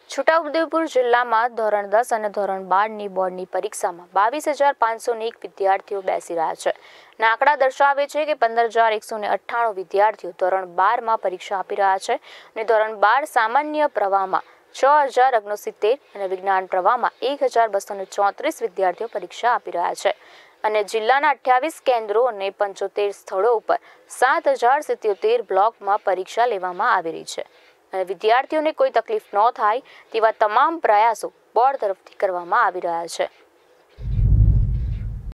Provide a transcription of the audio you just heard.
છોટાઉદેપુર જિલ્લામાં ધોરણ 10 અને ધોરણ 12ની બોર્ડની પરીક્ષામાં 22,501 વિદ્યાર્થીઓ બેસી રહ્યા છે. આંકડા દર્શાવે છે કે 15,198 વિદ્યાર્થીઓ ધોરણ 12માં પરીક્ષા આપી રહ્યા છે અને ધોરણ 12 સામાન્ય પ્રવાહમાં 6,069 અને વિજ્ઞાન પ્રવાહમાં 1,234 વિદ્યાર્થીઓ પરીક્ષા આપી રહ્યા છે. અને જિલ્લાના 28 કેન્દ્રો અને 75 સ્થળો ઉપર 7,077 બ્લોકમાં પરીક્ષા લેવામાં આવી રહી છે. અને વિદ્યાર્થીઓને કોઈ તકલીફ ન થાય તેવા તમામ પ્રયાસો બોર્ડ તરફથી કરવામાં આવી રહ્યા છે.